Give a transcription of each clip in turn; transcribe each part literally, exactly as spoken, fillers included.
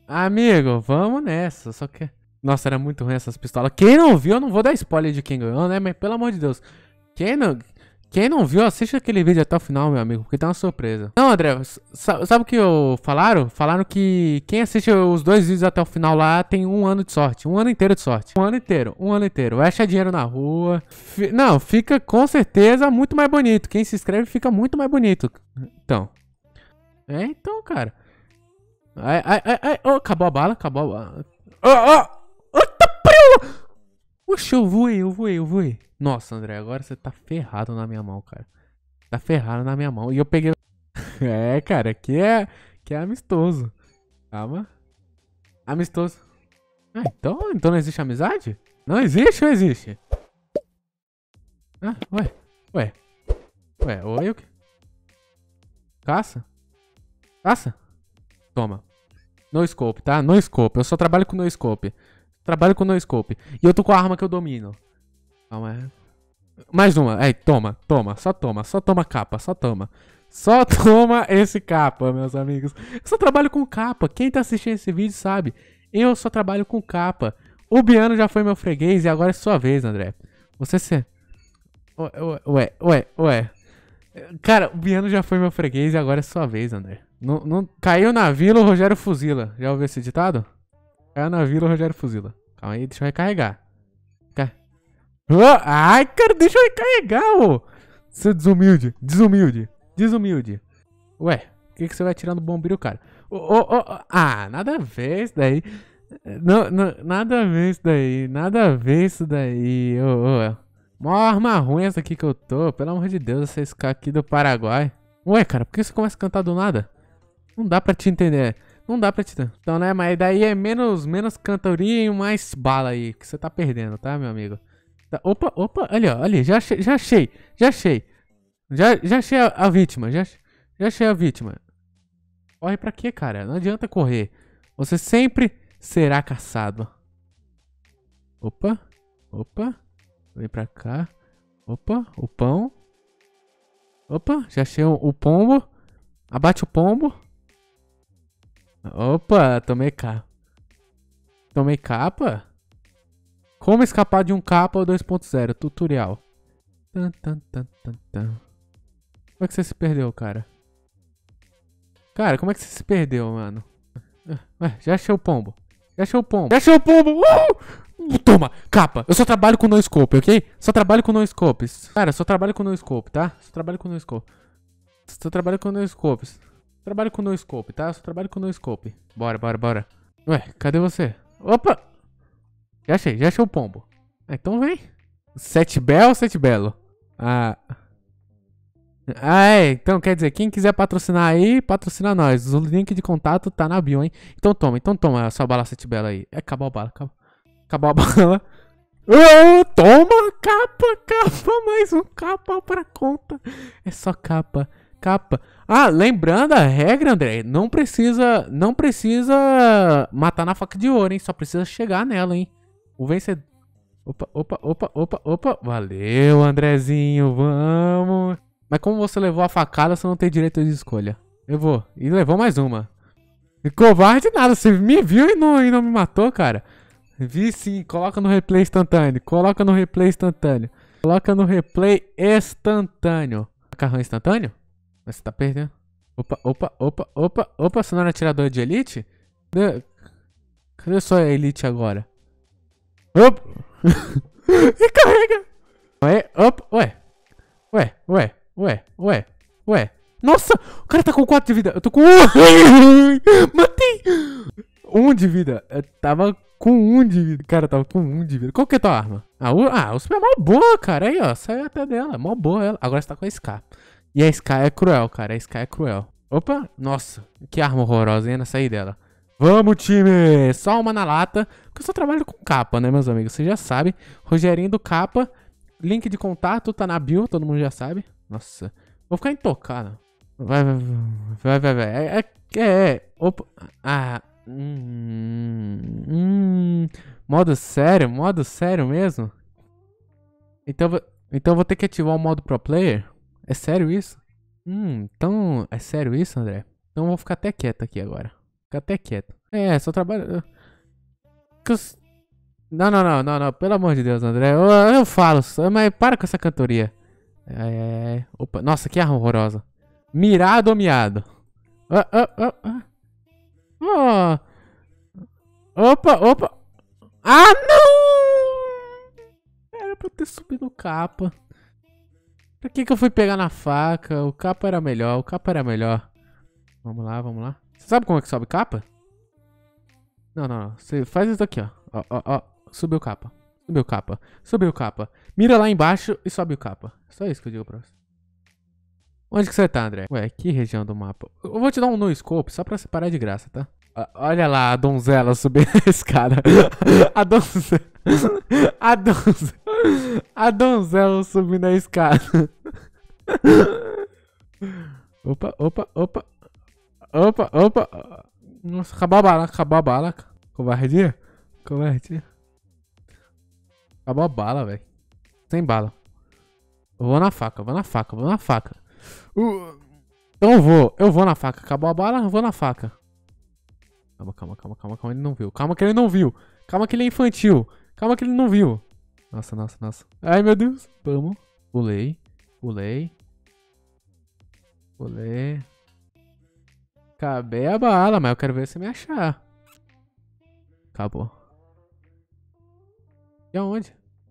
Amigo, vamos nessa. Só que. Nossa, era muito ruim essas pistolas. Quem não viu, eu não vou dar spoiler de quem ganhou, né? Mas pelo amor de Deus. Quem não. Quem não viu, assiste aquele vídeo até o final, meu amigo, porque tá uma surpresa. Não, André, sabe o que eu falaram? Falaram que quem assiste os dois vídeos até o final lá tem um ano de sorte. Um ano inteiro de sorte. Um ano inteiro, um ano inteiro. Vai achar dinheiro na rua. F não, fica com certeza muito mais bonito. Quem se inscreve fica muito mais bonito. Então. É, então, cara. Ai, ai, ai, ai. Oh, acabou a bala, acabou a bala. Oh, oh! Eita, prela! Oxe, eu voei, eu voei, eu voei. Nossa, André, agora você tá ferrado na minha mão, cara. Tá ferrado na minha mão. E eu peguei... É, cara, aqui é, aqui é amistoso. Calma. Amistoso. Ah, então, então não existe amizade? Não existe ou existe? Ah, ué, ué. Ué, oi, o quê? Caça? Caça? Toma. No scope, tá? No scope. Eu só trabalho com no scope. Trabalho com no scope. E eu tô com a arma que eu domino. Calma aí. Mais uma. Aí, toma, toma. Só toma. Só toma capa. Só toma. Só toma esse capa, meus amigos. Eu só trabalho com capa. Quem tá assistindo esse vídeo sabe. Eu só trabalho com capa. O Biano já foi meu freguês e agora é sua vez, André. Você se... Ué, ué, ué, ué. Cara, o Biano já foi meu freguês e agora é sua vez, André. Não, não... Caiu na vila, o Rogério fuzila. Já ouviu esse ditado? Caiu na vila, o Rogério fuzila. Calma aí, deixa eu recarregar. Oh, ai, cara, deixa eu recarregar, ô. Seu desumilde, desumilde, desumilde. Ué, por que, que você vai tirando o bombril, cara? Oh, oh, oh, ah, nada a ver isso daí. Não, não, nada a ver isso daí. Nada a ver isso daí. Oh, oh. Mó arma ruim essa aqui que eu tô. Pelo amor de Deus, essa Scar aqui do Paraguai. Ué, cara, por que você começa a cantar do nada? Não dá pra te entender. Não dá pra te entender. Então, né, mas daí é menos, menos cantoria e mais bala aí. Que você tá perdendo, tá, meu amigo? Tá, opa, opa, ali, ó, ali, já achei, já achei, já achei. Já, já achei a, a vítima, já, já achei a vítima. Corre pra quê, cara? Não adianta correr. Você sempre será caçado. Opa, opa, vem pra cá. Opa, o pão. Opa, já achei o, o pombo. Abate o pombo. Opa, tomei capa. Tomei capa? Como escapar de um capa dois ponto zero, tutorial. Tan, tan, tan, tan, tan. Como é que você se perdeu, cara? Cara, como é que você se perdeu, mano? Ué, já achei o pombo. Já achei o pombo. Já achei o pombo. Uh! Toma, capa. Eu só trabalho com no scope, ok? Só trabalho com no scope. Cara, só trabalho com no scope, tá? Só trabalho com no scope. Só trabalho com no scope. Trabalho com no scope, tá? Só trabalho com no scope. Bora, bora, bora. Ué, cadê você? Opa! Já achei, já achei o pombo. Ah, então vem. Sete belo ou sete belo? Ah. Ah, é. Então quer dizer, quem quiser patrocinar aí, patrocina nós. O link de contato tá na bio, hein? Então toma, então toma a sua bala sete belo aí. É, acabou a bala, acabou. Acabou a bala. Oh, toma, capa, capa, mais um capa pra conta. É só capa, capa. Ah, lembrando a regra, André, não precisa, não precisa matar na faca de ouro, hein? Só precisa chegar nela, hein? O vencedor... Opa, opa, opa, opa, opa. Valeu, Andrezinho, vamos. Mas como você levou a facada, você não tem direito de escolha. Eu vou. E levou mais uma. E covarde nada, você me viu e não, e não me matou, cara. Vi sim, coloca no replay instantâneo. Coloca no replay instantâneo. Coloca no replay instantâneo. Macarrão instantâneo? Mas você tá perdendo. Opa, opa, opa, opa, opa. Você não era atirador de elite? Cadê, Cadê sua elite agora? Opa! Recarrega! Ué, opa, ué. Ué, ué, ué, ué, ué. Nossa! O cara tá com quatro de vida. Eu tô com um. Matei! Um de vida. Eu tava com um de vida. Cara, tava com um de vida. Qual que é a tua arma? Ah, o, ah, o super é mó boa, cara. Aí, ó. Saiu até dela. Mó boa ela. Agora você tá com a Scar. E a Scar é cruel, cara. A Scar é cruel. Opa! Nossa. Que arma horrorosa, hein? Na sair dela. Vamos, time! Só uma na lata. Porque eu só trabalho com capa, né, meus amigos? Vocês já sabem. Rogerinho do capa. Link de contato tá na bio, todo mundo já sabe. Nossa. Vou ficar intocado. Vai, vai, vai, vai, vai. É, é, é. Opa. Ah. Hum, hum. Modo sério? Modo sério mesmo? Então, então eu vou ter que ativar o modo pro player? É sério isso? Hum, então. É sério isso, André? Então eu vou ficar até quieto aqui agora. Fica até quieto. É, só trabalho... Não, não, não, não, não. Pelo amor de Deus, André. Eu, eu falo, mas para com essa cantoria. Ai, ai, ai. Opa, nossa, que horrorosa. Mirado ou miado? Ah, ah, ah, ah. Oh. Opa, opa. Ah, não! Era pra eu ter subido o capa. Pra que que eu fui pegar na faca? O capa era melhor, o capa era melhor. Vamos lá, vamos lá. Você sabe como é que sobe capa? Não, não, não. Você faz isso aqui, ó. Ó, ó, ó. Subiu capa. Subiu capa. Subiu capa. Mira lá embaixo e sobe o capa. Só isso que eu digo pra você. Onde que você tá, André? Ué, que região do mapa? Eu vou te dar um no scope só pra separar de graça, tá? Olha lá a donzela subindo a escada. A donzela. A donzela. A donzela subindo a escada. Opa, opa, opa. Opa, opa. Nossa, acabou a bala, acabou a bala. Covardia? Covardia. Acabou a bala, velho. Sem bala. Eu vou na faca, vou na faca, vou na faca. Uh, então eu vou, eu vou na faca. Acabou a bala, eu vou na faca. Calma, calma, calma, calma, calma, ele não viu. Calma que ele não viu. Calma que ele é infantil. Calma que ele não viu. Nossa, nossa, nossa. Ai, meu Deus. Vamos. Pulei, pulei. Pulei. Acabei a bala, mas eu quero ver se me achar. Acabou. E aonde?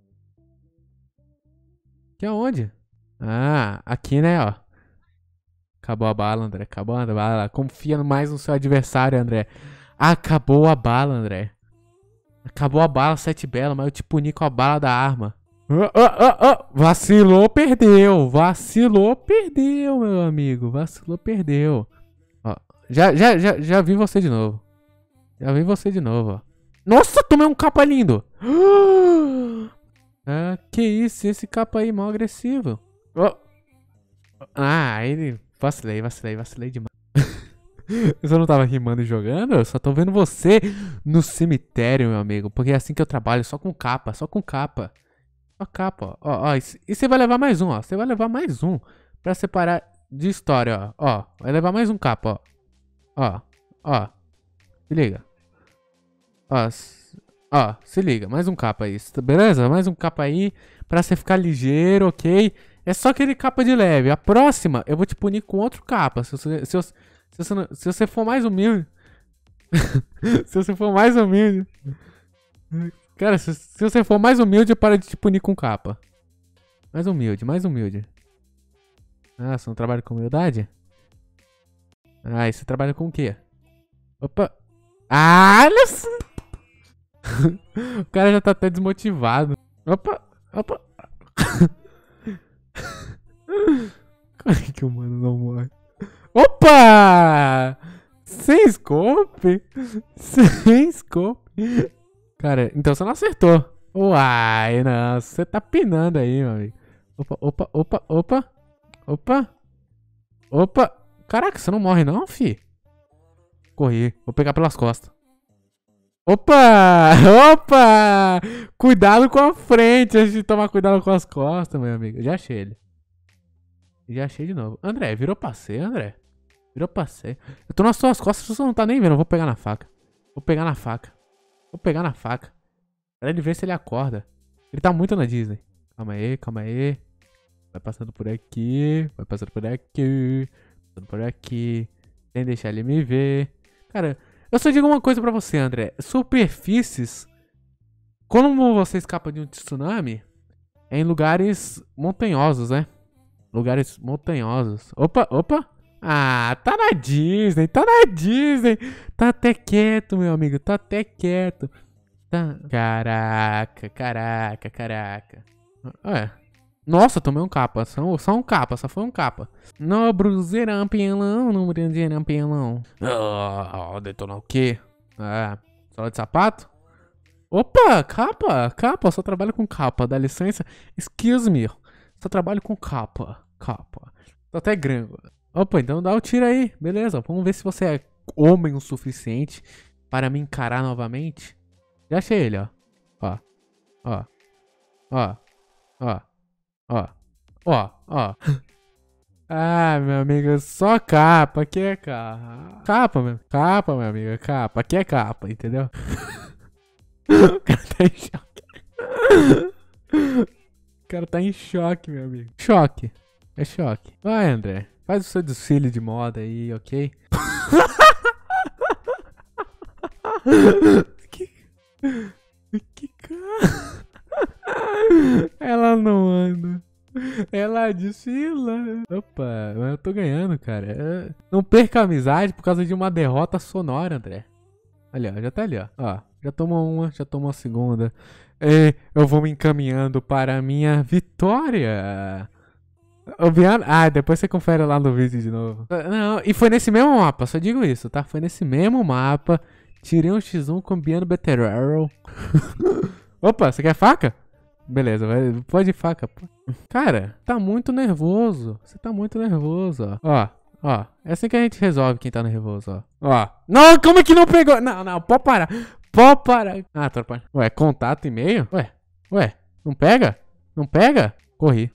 E aonde? Ah, aqui, né, ó. Acabou a bala, André. Acabou a bala. Confia mais no seu adversário, André. Acabou a bala, André. Acabou a bala, sete bela, mas eu te puni com a bala da arma. Oh, oh, oh, oh. Vacilou, perdeu. Vacilou, perdeu, meu amigo. Vacilou, perdeu. Ó, já, já, já, já vi você de novo. Já vi você de novo, ó. Nossa, tomei um capa lindo. Ah, que isso, esse capa aí, mal agressivo. Oh. Ah, ele... Vacilei, vacilei, vacilei demais. Eu só não tava rimando e jogando, eu só tô vendo você no cemitério, meu amigo. Porque é assim que eu trabalho, só com capa, só com capa. Só capa, ó. Ó, ó, e você vai levar mais um, ó. Você vai levar mais um pra separar de história, ó. Ó, vai levar mais um capa, ó. Ó, ó. Se liga. Ó, ó, se liga. Mais um capa aí, beleza? Mais um capa aí pra você ficar ligeiro, ok? É só aquele capa de leve. A próxima eu vou te punir com outro capa. Se você, se você, se você, se você for mais humilde. Se você for mais humilde. Cara, se, se você for mais humilde, eu paro de te punir com capa. Mais humilde, mais humilde. Ah, você não trabalha com humildade? Ah, e você trabalha com o quê? Opa. Ah, olha só. O cara já tá até desmotivado. Opa, opa. Como é que o mano não morre? Opa! Sem scope? Sem scope? Cara, então você não acertou. Uai, não. Você tá pinando aí, meu amigo. Opa, opa, opa, opa. Opa. Opa. Caraca, você não morre não, fi? Corri. Vou pegar pelas costas. Opa! Opa! Cuidado com a frente antes de tomar cuidado com as costas, meu amigo. Já achei ele. Já achei de novo. André, virou passeio, André. Virou passeio. Eu tô nas suas costas, você não tá nem vendo. Eu vou pegar na faca. Vou pegar na faca. Vou pegar na faca. Pra ele ver se ele acorda. Ele tá muito na Disney. Calma aí, calma aí. Vai passando por aqui. Vai passando por aqui. Passando por aqui. Sem deixar ele me ver. Cara, eu só digo uma coisa pra você, André. Superfícies, quando você escapa de um tsunami, é em lugares montanhosos, né? Lugares montanhosos. Opa, opa. Ah, tá na Disney, tá na Disney. Tá até quieto, meu amigo, tá até quieto. Tá... Caraca, caraca, caraca. Ué. Nossa, tomei um capa. Só, só um capa, só foi um capa. No bruzeirão, pelão, no bruzeirão, pelão. Ah, oh, detonar o quê? Ah, sola de sapato? Opa, capa, capa, só trabalho com capa, dá licença. Excuse me, só trabalho com capa, capa. Tô até gringo. Opa, então dá o tiro aí, beleza. Vamos ver se você é homem o suficiente para me encarar novamente. Já achei ele, ó. Ó, ó, ó, ó. Ó, ó, ó. Ah, meu amigo, só capa. Aqui é capa. Capa, meu. Capa, meu amigo. Capa. Aqui é capa, entendeu? O cara tá em choque. O cara tá em choque, meu amigo. Choque. É choque. Vai, André. Faz o seu desfile de moda aí, ok? que... que cara... Ela não anda. Ela desfila. Opa, eu tô ganhando, cara. Não perca a amizade por causa de uma derrota sonora, André. Ali, ó, já tá ali, ó. Ó, já tomou uma, já tomou a segunda. E eu vou me encaminhando para a minha vitória. Obviamente. Ah, depois você confere lá no vídeo de novo. Não, e foi nesse mesmo mapa, só digo isso, tá? Foi nesse mesmo mapa. Tirei um xis um combinando Better Arrow. Opa, você quer faca? Beleza, vai, pode ir faca, pô. Cara, tá muito nervoso. Você tá muito nervoso, ó. Ó, ó. É assim que a gente resolve quem tá nervoso, ó. Ó. Não, como é que não pegou? Não, não, pode parar. Pode parar. Ah, tropa. Ué, contato e-mail? Ué, ué, não pega? Não pega? Corri.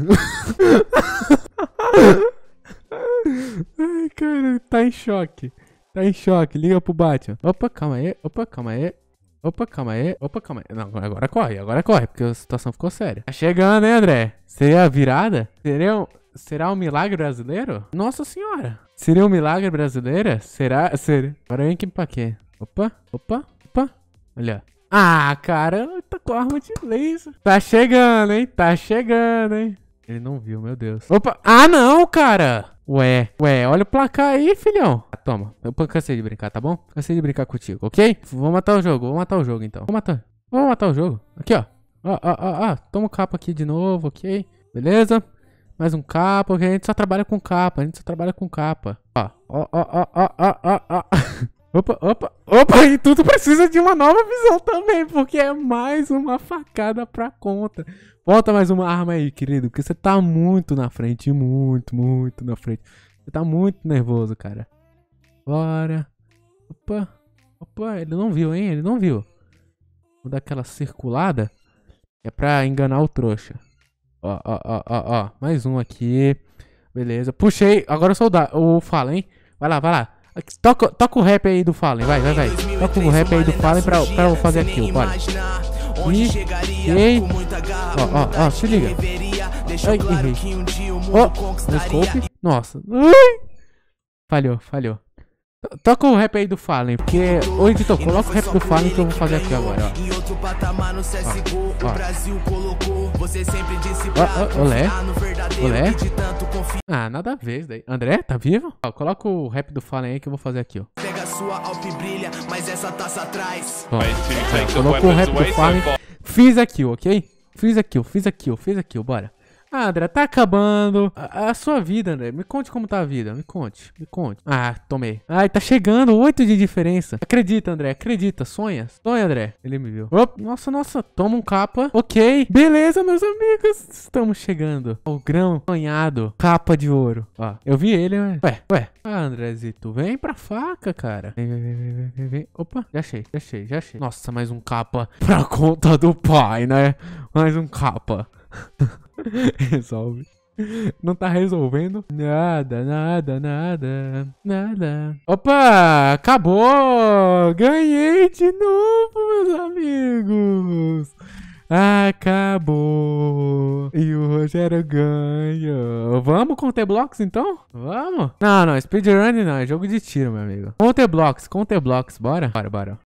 Ai, cara, tá em choque. Tá em choque. Liga pro Batman. Opa, calma aí. Opa, calma aí. Opa, calma aí. Opa, calma aí. Não, agora corre, agora corre, porque a situação ficou séria. Tá chegando, hein, André? Seria a virada? Seria um, será um milagre brasileiro? Nossa senhora. Seria um milagre brasileiro? Será? Seria. Agora vem aqui pra quê? Opa, opa, opa. Olha. Ah, cara, tá com arma de laser. Tá chegando, hein? Tá chegando, hein? Ele não viu, meu Deus. Opa. Ah, não, cara. Ué, ué, olha o placar aí, filhão. Ah, toma, eu cansei de brincar, tá bom? Cansei de brincar contigo, ok? Vou matar o jogo, vou matar o jogo então. Vou matar, vou matar o jogo. Aqui, ó. Ó, ó, ó, ó. Toma o capa aqui de novo, ok? Beleza? Mais um capa, ok? A gente só trabalha com capa, a gente só trabalha com capa. Ó, ó, ó, ó, ó, ó, ó, ó. Opa, opa, opa, e tudo precisa de uma nova visão também, porque é mais uma facada pra conta. Bota mais uma arma aí, querido, porque você tá muito na frente, muito, muito na frente. Você tá muito nervoso, cara. Bora. Opa, opa, ele não viu, hein, ele não viu. Vou dar aquela circulada, é pra enganar o trouxa. Ó, ó, ó, ó, ó, mais um aqui. Beleza, puxei, agora eu sou o, o Fallen, hein. Vai lá, vai lá. Toca, toca o rap aí do Fallen, vai, vai, vai. Toca o rap aí do Fallen pra, pra eu fazer aquilo, bora. E, ei, ó, ó, ó, se liga. Ai, errei. Ó, no scope. Nossa. Ai. Falhou, falhou. Toca o rap aí do Fallen, porque... Ô, editor, coloca o rap do Fallen que eu vou fazer aqui agora, ó. Ó, ó. Ó, ó, olé. Olé. Ah, nada a ver isso daí. André, tá vivo? Ó, coloca o rap do Fallen aí que eu vou fazer aqui, ó. Pega sua Alp brilha, mas essa taça atrás. Ó, ó, colocou o rap do Fallen. Fiz aqui, ok? Fiz aqui, fiz aqui, fiz aqui, bora. Ah, André, tá acabando a, a sua vida, André. Me conte como tá a vida. Me conte, me conte. Ah, tomei. Ai, tá chegando. Oito de diferença. Acredita, André. Acredita. Sonha. Sonha, André. Ele me viu. Opa, nossa, nossa. Toma um capa. Ok. Beleza, meus amigos. Estamos chegando ao grão sonhado. Capa de ouro. Ó, eu vi ele, né? Ué, ué. Ah, Andrezito. Vem pra faca, cara. Vem, vem, vem, vem, vem, vem. Opa, já achei, já achei, já achei. Nossa, mais um capa pra conta do pai, né? Mais um capa. Resolve. Não tá resolvendo nada, nada, nada, nada. Opa, acabou. Ganhei de novo, meus amigos. Acabou. E o Rogério ganhou. Vamos com o T-Blocks então? Vamos? Não, não, speedrun não, é jogo de tiro, meu amigo. Com o T-Blocks, com o T-Blocks, bora? Bora, bora.